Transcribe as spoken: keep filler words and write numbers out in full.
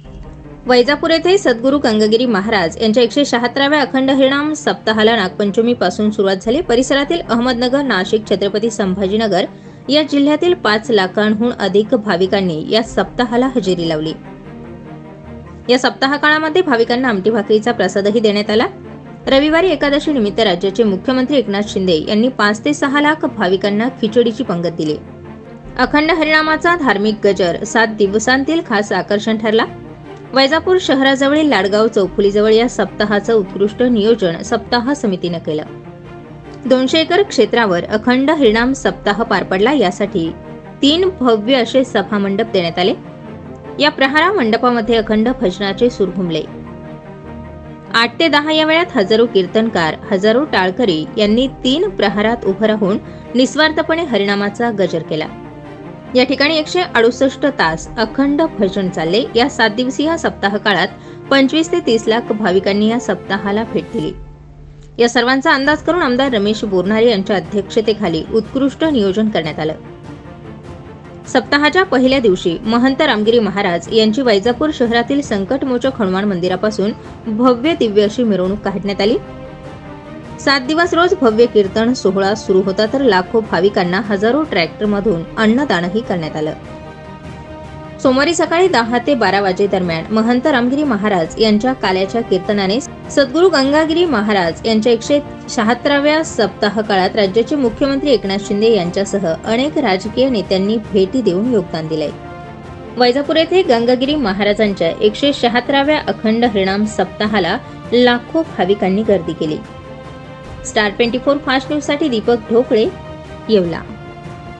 वैजापूर येथे सद्गुरू गंगागिरी महाराज यांच्या एकशे शहात्तराव्या अखंड हरिनाम सप्ताहाला नागपंचमी पासून सुरुवात झाली। परिसरातील अहमदनगर, नाशिक, छत्रपती संभाजीनगर या जिल्ह्यातील पाच लाखांहून अधिक भाविकांनी या सप्ताहाला हजेरी लावली। या सप्ताह काळामध्ये भाविकांना आमटी भाकरीचा प्रसादही देण्यात आला। रविवारी एकादशी निमित्त राज्याचे मुख्यमंत्री एकनाथ शिंदे यांनी पाच ते सहा लाख भाविकांना खिचडीची पंगत दिली। अखंड हरिनामाचा धार्मिक गजर सात दिवसांतील खास आकर्षण ठरला। वैजापूर शहराजवळील लाडगाव चौफुलीजवळ या सप्ताहाचं उत्कृष्ट नियोजन सप्ताह समितीने केलं। दोनशे एकर क्षेत्रावर अखंड हरिनाम सप्ताह पार पडला। यासाठी तीन भव्य असे सभा मंडप देण्यात आले। या प्रहारा मंडपामध्ये अखंड भजनाचे सूर घुमले। आठ ते दहा या वेळात हजारो कीर्तनकार, हजारो टाळकरी यांनी तीन प्रहारात उभं राहून निस्वार्थपणे हरिनामाचा गजर केला। या ठिकाणी एकशे अडुसष्ट तास अखंड भजन चालले। या सात दिवसीय सप्ताह काळात पंचवीस ते तीस लाख भाविकांनी या सप्ताहाला भेट दिली। या सर्वांचा अंदाज करून आमदार रमेश बोरनारे यांच्या अध्यक्षतेखाली उत्कृष्ट नियोजन करण्यात आलं। सप्ताहाच्या पहिल्या दिवशी महंत रामगिरी महाराज यांची वैजापूर शहरातील संकटमोचक हनुमान मंदिरापासून भव्य दिव्य अशी मिरवणूक काढण्यात आली। सात दिवस रोज भव्य कीर्तन सोहळा सुरू होता, तर लाखो भाविकांना हजारो ट्रॅक्टरमधून अन्नदानही करण्यात आलं। सोमवारी सकाळी दहा ते बारा वाजे दरम्यान महंत रामगिरी महाराज यांच्या काल्याच्या कीर्तनाने सद्गुरू गंगागिरी महाराज यांच्या एकशे शहात्तराव्या सप्ताह काळात राज्याचे मुख्यमंत्री एकनाथ शिंदे यांच्यासह अनेक राजकीय नेत्यांनी भेटी देऊन योगदान दिले। वैजापूर येथे गंगागिरी महाराजांच्या एकशे शहात्तराव्या अखंड हरिनाम सप्ताहाला लाखो भाविकांनी गर्दी केली। Star twenty four fast news साठी दीपक ढोकळे, येवला।